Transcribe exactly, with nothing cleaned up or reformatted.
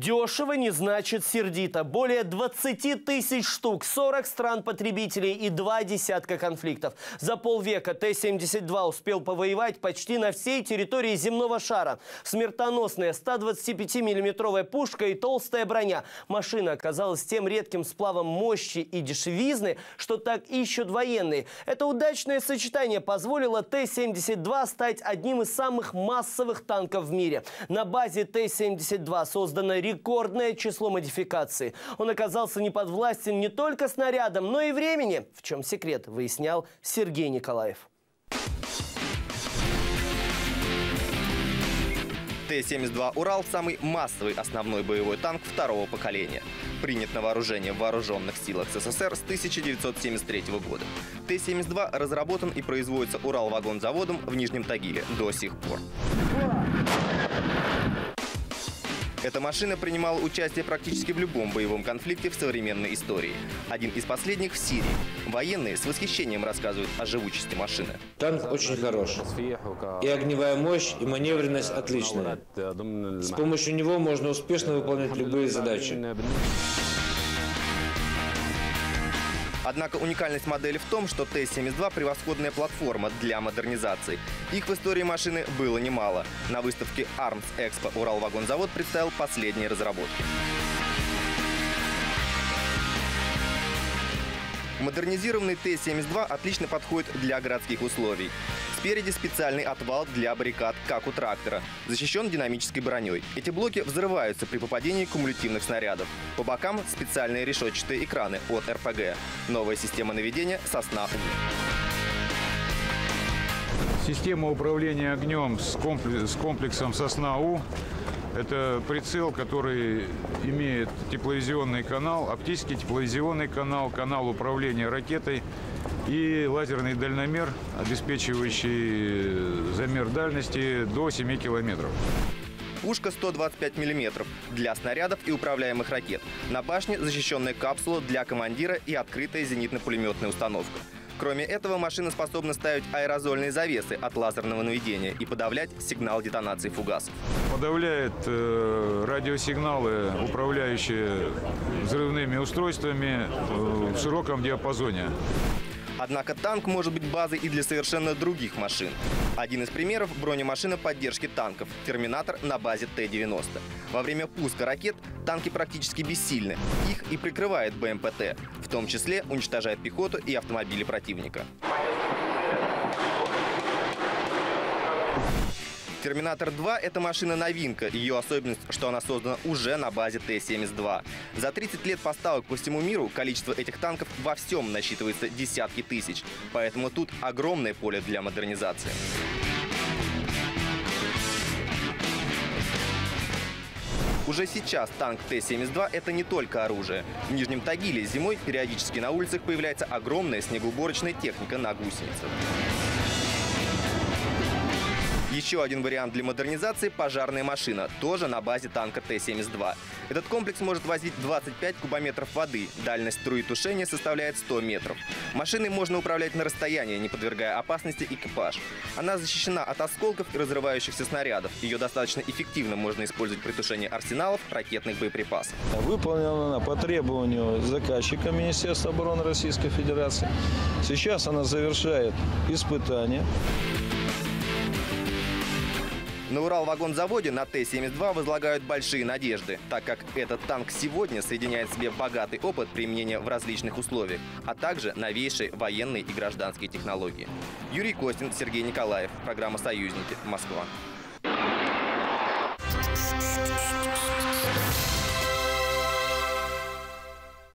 Дешево не значит сердито. Более двадцати тысяч штук, сорок стран потребителей и два десятка конфликтов. За полвека Т семьдесят два успел повоевать почти на всей территории земного шара. Смертоносная ста двадцатипятимиллиметровая пушка и толстая броня. Машина оказалась тем редким сплавом мощи и дешевизны, что так ищут военные. Это удачное сочетание позволило Т семьдесят два стать одним из самых массовых танков в мире. На базе Т семьдесят два создано рекордное число модификаций. Он оказался неподвластен не только снарядам, но и времени. В чем секрет, выяснял Сергей Николаев. Т семьдесят два «Урал» – самый массовый основной боевой танк второго поколения. Принят на вооружение в Вооруженных силах СССР с тысяча девятьсот семьдесят третьего года. Т семьдесят два разработан и производится Уралвагонзаводом в Нижнем Тагиле до сих пор. Эта машина принимала участие практически в любом боевом конфликте в современной истории. Один из последних в Сирии. Военные с восхищением рассказывают о живучести машины. Танк очень хорош. И огневая мощь, и маневренность отличная. С помощью него можно успешно выполнять любые задачи. Однако уникальность модели в том, что Т семьдесят два – превосходная платформа для модернизации. Их в истории машины было немало. На выставке Армс Экспо Уралвагонзавод представил последние разработки. Модернизированный Т семьдесят два отлично подходит для городских условий. Спереди специальный отвал для баррикад, как у трактора. Защищен динамической броней. Эти блоки взрываются при попадении кумулятивных снарядов. По бокам специальные решетчатые экраны от Р П Г. Новая система наведения «Сосна У». Система управления огнем с, комплекс, с комплексом «Сосна У». Это прицел, который имеет тепловизионный канал, оптический тепловизионный канал, канал управления ракетой и лазерный дальномер, обеспечивающий замер дальности до семи километров. Пушка сто двадцать пять миллиметров для снарядов и управляемых ракет. На башне защищенная капсула для командира и открытая зенитно-пулеметная установка. Кроме этого, машина способна ставить аэрозольные завесы от лазерного наведения и подавлять сигнал детонации фугасов. Подавляет э, радиосигналы, управляющие взрывными устройствами э, в широком диапазоне. Однако танк может быть базой и для совершенно других машин. Один из примеров – бронемашина поддержки танков «Терминатор» на базе Т девяносто. Во время пуска ракет танки практически бессильны. Их и прикрывает Б М П Т, в том числе уничтожает пехоту и автомобили противника. «Терминатор два» – это машина-новинка. Ее особенность, что она создана уже на базе Т семьдесят два. За тридцать лет поставок по всему миру количество этих танков во всем насчитывается десятки тысяч. Поэтому тут огромное поле для модернизации. Уже сейчас танк Т семьдесят два – это не только оружие. В Нижнем Тагиле зимой периодически на улицах появляется огромная снегоуборочная техника на гусеницах. Еще один вариант для модернизации – пожарная машина, тоже на базе танка Т семьдесят два. Этот комплекс может возить двадцать пять кубометров воды, дальность струи тушения составляет сто метров. Машиной можно управлять на расстоянии, не подвергая опасности экипаж. Она защищена от осколков и разрывающихся снарядов. Ее достаточно эффективно можно использовать при тушении арсеналов ракетных боеприпасов. Выполнена она по требованию заказчика Министерства обороны Российской Федерации. Сейчас она завершает испытания. На Уралвагонзаводе на Т семьдесят два возлагают большие надежды, так как этот танк сегодня соединяет в себе богатый опыт применения в различных условиях, а также новейшие военные и гражданские технологии. Юрий Костин, Сергей Николаев. Программа «Союзники». Москва.